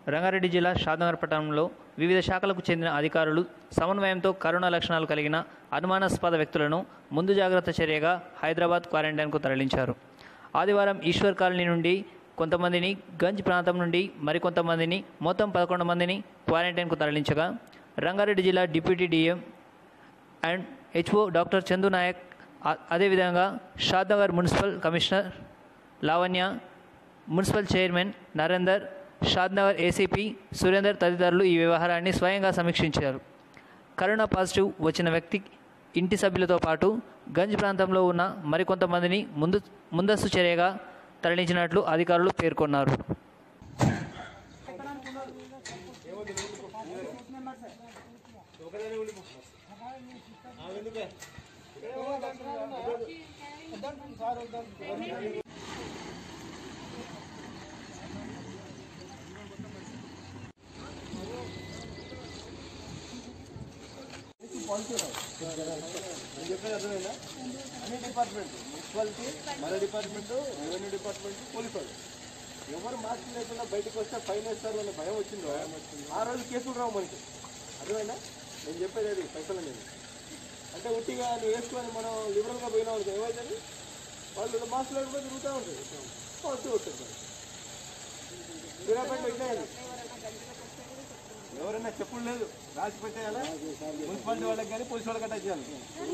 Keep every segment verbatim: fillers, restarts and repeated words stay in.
రంగారెడ్డి జిల్లా షాద్నగర్ పట్టణంలో వివిధ శాఖలకు చెందిన అధికారులు సమన్వయంతో కరోనా లక్షణాలు కలిగిన అనుమానాస్పద వ్యక్తులను ముందు జాగ్రత్త చర్యగా హైదరాబాద్ క్వారంటైన్కు తరలించారు. ఆదివారం ఈశ్వర్ కాలనీ నుండి కొంతమందిని, గంజ్ ప్రాంతం నుండి మరికొంతమందిని, మొత్తం పదకొండు మందిని క్వారంటైన్కు తరలించగా రంగారెడ్డి జిల్లా deputy DM and HO doctor Chandu Nayak, అదేవిధంగా Shadnagar municipal commissioner Lavanya, municipal chairman Narender, Shadnagar ACP Surender తదితరులు ఈ వ్యవహారాన్ని స్వయంగా సమీక్షించారు. కరోనా పాజిటివ్ వచ్చిన వ్యక్తి ఇంటి సభ్యులతో పాటు గంజ్ ప్రాంతంలో ఉన్న మరికొంతమందిని ముందు ముందస్తు చర్యగా తరలించినట్లు అధికారులు పేర్కొన్నారు. అర్థమైనా అన్ని డిపార్ట్మెంట్, మున్సిపాలిటీ, మన డిపార్ట్మెంట్, రెవెన్యూ డిపార్ట్మెంట్, పోలీసు వాళ్ళు ఎవరు మాస్క్ లేకుండా బయటకు వస్తే ఫైన్ వేస్తారు అనే భయం వచ్చిందో ఆ రోజు కేసులు రావు మనకి. అర్థమైనా నేను చెప్పేది అది పైసలు అనేది అంటే ఉట్టిగా నువ్వు వేసుకొని మనం లిబరల్గా పోయినా వాళ్ళకి ఏమవుతుంది, వాళ్ళు మాస్క్ లేకుండా తిరుగుతూ ఉంటుంది, పాజిటివ్ వస్తుంది. సూర్యాపేట ఇట్లేదు, ఎవరైనా చెప్పులు లేదు రాసి పెట్టేయాలా, మున్సిపాలిటీ వాళ్ళకి కానీ పోలీసు వాళ్ళకి అటాచ్ చేయాలి.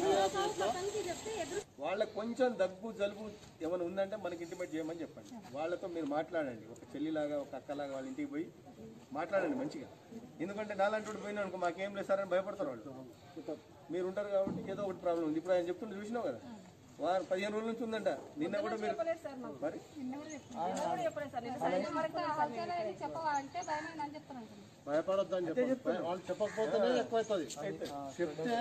వాళ్ళకి కొంచెం దగ్గు జలుబు ఏమైనా ఉందంటే మనకి ఇంటిమేట్ చేయమని చెప్పండి. వాళ్ళతో మీరు మాట్లాడండి, ఒక చెల్లిలాగా ఒక అక్కలాగా వాళ్ళ ఇంటికి పోయి మాట్లాడండి మంచిగా. ఎందుకంటే నాలాంటి పోయినా అనుకో మాకేం లేదు సార్ అని భయపడతారు వాళ్ళు. మీరు ఉంటారు కాబట్టి ఏదో ఒకటి ప్రాబ్లం ఉంది. ఇప్పుడు ఆయన చెప్తుంటే చూసినావు కదా, వారు పదిహేను రోజుల నుంచి ఉందంట. నిన్న కూడా మీరు మరి భయపడొద్దు అని చెప్పి వాళ్ళు చెప్పకపోతేనే ఎక్కువవుతుంది. చెప్తే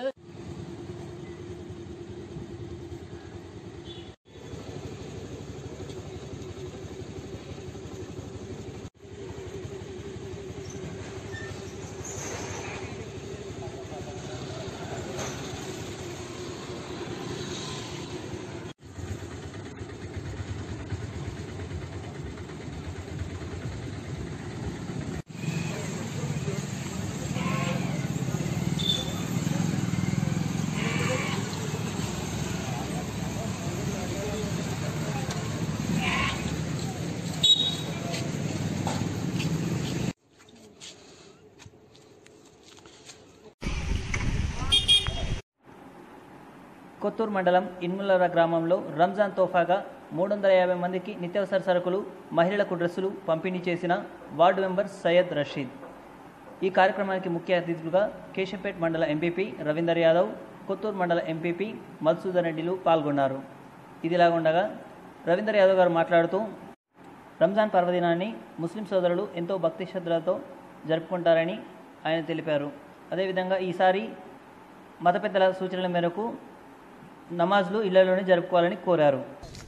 కొత్తూరు మండలం ఇన్ములర గ్రామంలో రంజాన్ తోఫాగా మూడు వందల యాభై మందికి నిత్యావసర సరుకులు, మహిళలకు డ్రెస్సులు పంపిణీ చేసిన వార్డు మెంబర్ సయ్యద్ రషీద్. ఈ కార్యక్రమానికి ముఖ్య అతిథులుగా కేశంపేట్ మండల ఎంపీపీ రవీందర్ యాదవ్, కొత్తూరు మండల ఎంపీపీ మధుసూదన్ రెడ్డిలు పాల్గొన్నారు. ఇదిలాగుండగా రవీందర్ యాదవ్ గారు మాట్లాడుతూ రంజాన్ పర్వదినాన్ని ముస్లిం సోదరులు ఎంతో భక్తి శ్రద్ధలతో జరుపుకుంటారని ఆయన తెలిపారు. అదేవిధంగా ఈసారి మత పెద్దల సూచనల మేరకు నమాజ్లు ఇళ్లలోనే జరుపుకోవాలని కోరారు.